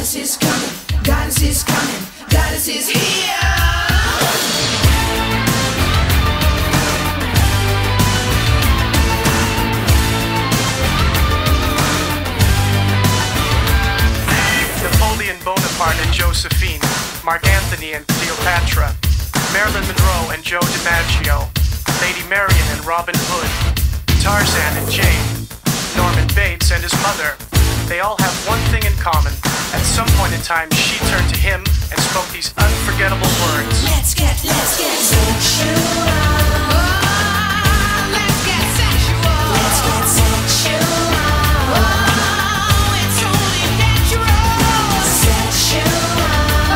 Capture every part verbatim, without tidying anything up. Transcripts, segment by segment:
Goddess is coming, goddess is coming, goddess is here. Napoleon Bonaparte and Josephine, Mark Antony and Cleopatra, Marilyn Monroe and Joe DiMaggio, Lady Marian and Robin Hood, Tarzan and Jane, Norman Bates and his mother. They all have one thing in common. At some point in time, she turned to him and spoke these unforgettable words. Let's get, let's get sexual. Oh, let's get sexual. Let's get sexual. Oh, it's only natural. Sexual.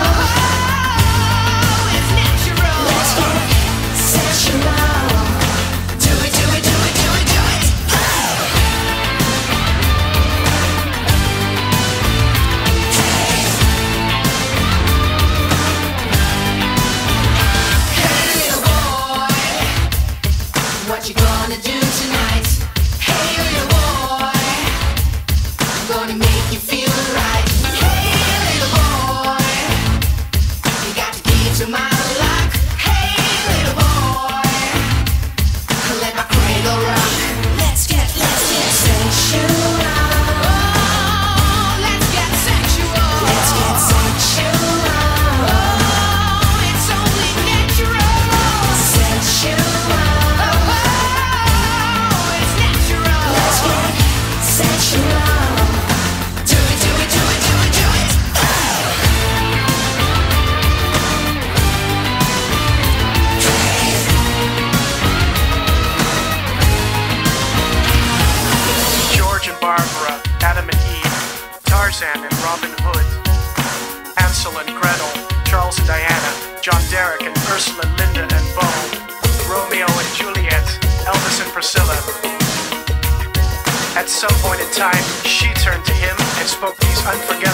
Oh, it's natural. Let's get sexual. Do it, do it, do it, do it, do it. What you gonna do tonight? Hey little boy, I'm gonna make you feel right. Hey little boy, you got the key to my lock. Hey little boy, let my cradle rock. Let's get, let's get sexual. Oh, let's get sexual. Let's get sexual. Oh, it's only natural. Sexual. Barbara, Adam and Eve, Tarzan and Robin Hood, Hansel and Gretel, Charles and Diana, John Derek and Ursula, Linda and Bo, Romeo and Juliet, Elvis and Priscilla. At some point in time, she turned to him and spoke these unforgettable